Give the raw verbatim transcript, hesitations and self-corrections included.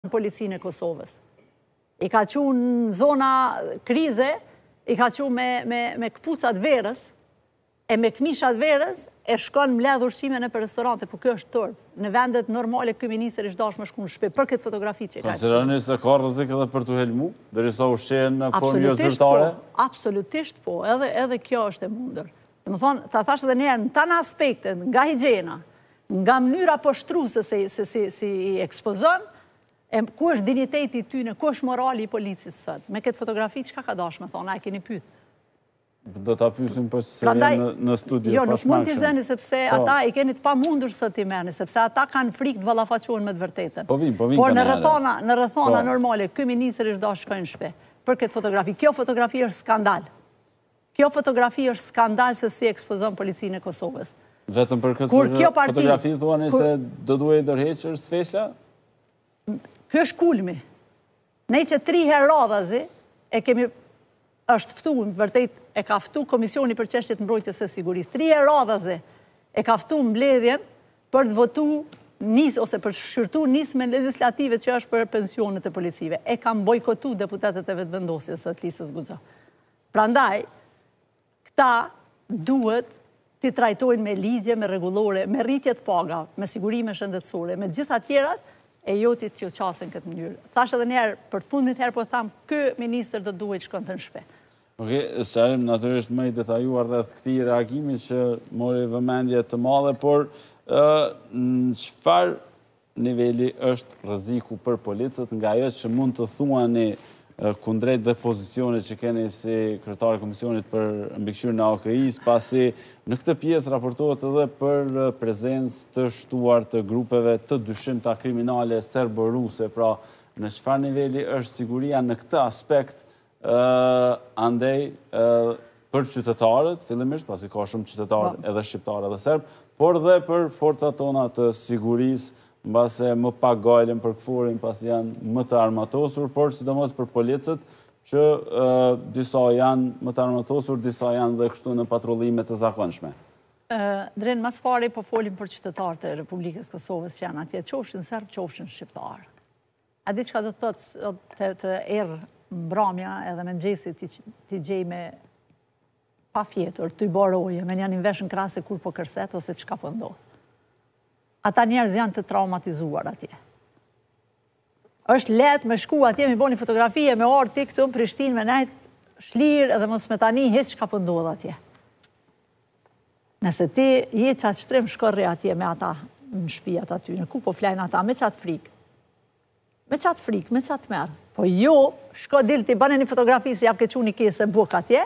në policinë e Kosovës. I ka qunë në zona krize, i ka qunë me, me, me këpucat verës, e me këmishat verës, e shkon mbledh ushqime në për restorante, por kjo është tërë. Në vendet normale, ky minister ishtë dashë më shku në shpe, për këtë fotografi që i ka qënë. Konsideroni se ka rrezik edhe për të helmu, derisa ushqen në formë jo zyrtare? Absolutisht po, edhe, edhe kjo është e mundër. Dhe më thonë, ta thash edhe njerë, në tanë aspekte, nga higjena, nga mënyra poshtruese se, se, se, si i ekspozon, e ku është digniteti tyne, ku është morali i policisë sot. Me këtë fotografi, çka ka dashë me thonë, a e keni pyet? Do ta pyesim po se janë në studio. Jo, nuk mund t'i zeni sepse ata i keni të pamundur sot t'i merrni, sepse ata kanë frikë të vallafaqohen me të vërtetën. Po vim, po vim. Por në rrethona, në rrethona normale, ky ministër është dashur shkojnë në shtëpi për këtë fotografi. Kjo fotografi është skandal. Kjo fotografi është skandal se si ekspozon policinë e Kosovës. Vetëm për këtë fotografi thuani se do duhej ndërhequr sfeshla? Ky është kulmi. Ne që tri herë radhazi e kemi është ftu, në vërtet e ka ftu Komisioni për çështjet mbrojtjes së sigurisë. Tri herë radhazi e ka ftu mbledhjen për të votu nis ose për shqyrtu nismen legislative që është për pensionet e policive. E kam bojkotu deputetët e vetëvendosjes së listës Guxha. Prandaj, këta duhet t'i trajtojnë me ligje, me rregullore, me rritjet paga, me sigurime shëndetësore, me gjitha tjerat, e jotit që qasin këtë mënyrë. Thash edhe njerë, për të fundmit herë po thamë, kë minister do duhet shkon të në shpe. Oke, sërim natyrisht më i detajuar rreth këtij reagimi që mori vëmendje të madhe, por në çfarë niveli është rreziku për policët nga ajo që mund të thuani kundrejt dhe pozicionit që keni si kryetari i Komisionit për mbikëqyrjen e A K I-s, pasi në këtë pjesë raportohet edhe për prezencë të shtuar të grupeve të dyshimta kriminale serbo-ruse, pra në çfarë niveli është siguria në këtë aspekt, andej për qytetarët, fillimisht, pasi ka shumë qytetarë edhe shqiptarë edhe serb, por dhe për forcat tona të sigurisë, mbase më pak gajlen për këfurin, pasi janë më të armatosur, por sidomos për policët, që disa janë më të armatosur, disa janë dhe kështu në patrullime të zakonshme. Dren, mas pari po folim për qytetarët e Republikës Kosovës që janë atje, qofshin serb, qofshin shqiptarë. A di çka do të thotë të erë mbramja edhe me nxesi t'i gjej me pa fjetur, t'i baroje, me janë inveshën krase kur po kërset, ose çka po ndodh. Ata njerëz janë të traumatizuar atje. Është letë me shku atje, me boni fotografie, me orë ti këtu në Prishtinë, me nejtë shlirë edhe mos me tani, hes çka po ndodh atje. Nëse ti je qatë shtrim shkërri atje me ata në shtëpiat aty, në ku po flajnë ata, me qatë frikë. Me qatë frikë, me qatë merë. Po jo, shko dilë ti bane një fotografi si javë ke quni kese buk atje,